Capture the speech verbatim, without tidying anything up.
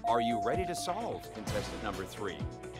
Are you ready to solve contestant number three?